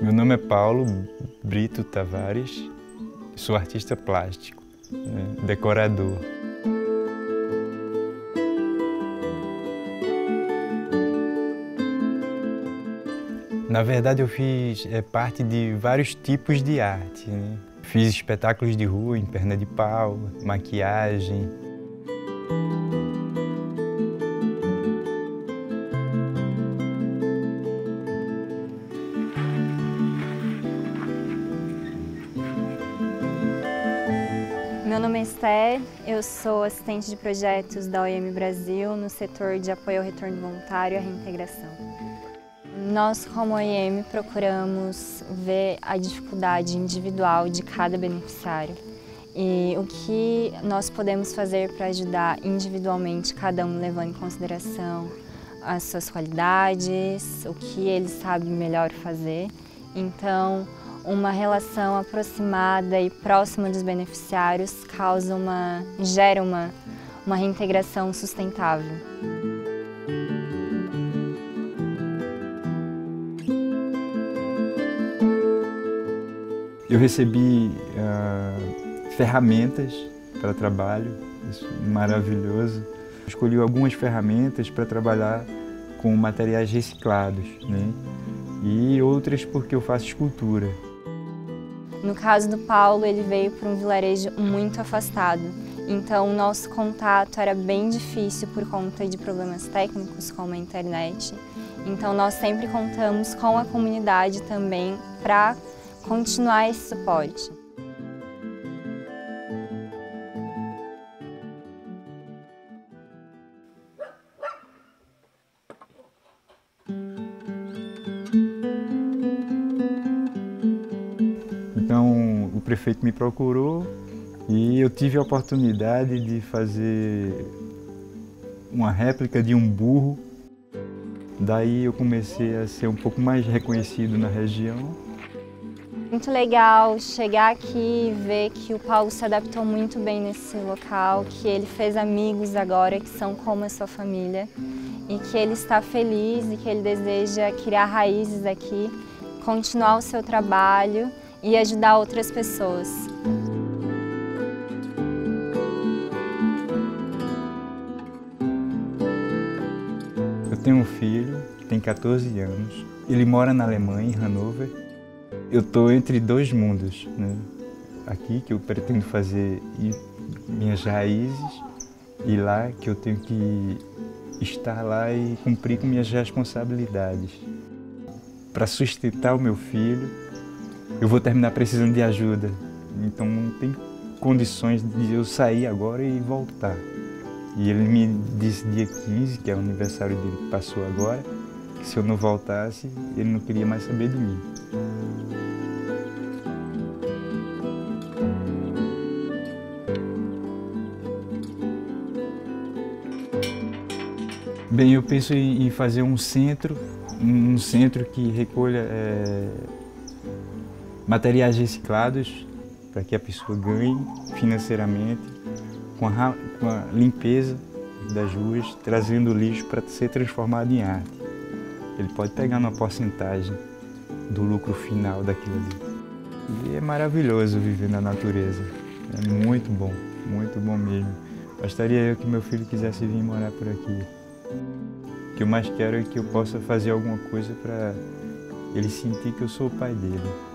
Meu nome é Paulo Brito Tavares, sou artista plástico, decorador. Na verdade, eu fiz parte de vários tipos de arte, né? Fiz espetáculos de rua em perna de pau, maquiagem. Meu nome é Esther, eu sou assistente de projetos da OIM Brasil no setor de apoio ao retorno voluntário e à reintegração. Nós, como OIM, procuramos ver a dificuldade individual de cada beneficiário e o que nós podemos fazer para ajudar individualmente, cada um levando em consideração as suas qualidades, o que ele sabe melhor fazer. Então, uma relação aproximada e próxima dos beneficiários gera uma reintegração sustentável. Eu recebi ferramentas para trabalho, isso é maravilhoso. Escolhi algumas ferramentas para trabalhar com materiais reciclados, né? E outras porque eu faço escultura. No caso do Paulo, ele veio para um vilarejo muito afastado, então o nosso contato era bem difícil por conta de problemas técnicos como a internet. Então nós sempre contamos com a comunidade também para continuar esse suporte. Então o prefeito me procurou e eu tive a oportunidade de fazer uma réplica de um burro. Daí eu comecei a ser um pouco mais reconhecido na região. Muito legal chegar aqui e ver que o Paulo se adaptou muito bem nesse local, que ele fez amigos agora que são como a sua família e que ele está feliz e que ele deseja criar raízes aqui, continuar o seu trabalho e ajudar outras pessoas. Eu tenho um filho que tem 14 anos, ele mora na Alemanha, em Hannover. Eu estou entre dois mundos, né? Aqui que eu pretendo fazer minhas raízes e lá que eu tenho que estar lá e cumprir com minhas responsabilidades. Para sustentar o meu filho, eu vou terminar precisando de ajuda, então não tem condições de eu sair agora e voltar. E ele me disse dia 15, que é o aniversário dele que passou agora, que se eu não voltasse, ele não queria mais saber de mim. Bem, eu penso em fazer um centro que recolha materiais reciclados para que a pessoa ganhe financeiramente com a limpeza das ruas, trazendo o lixo para ser transformado em arte. Ele pode pegar uma porcentagem do lucro final daquilo ali. E é maravilhoso viver na natureza, é muito bom mesmo. Gostaria eu que meu filho quisesse vir morar por aqui. O que eu mais quero é que eu possa fazer alguma coisa para ele sentir que eu sou o pai dele.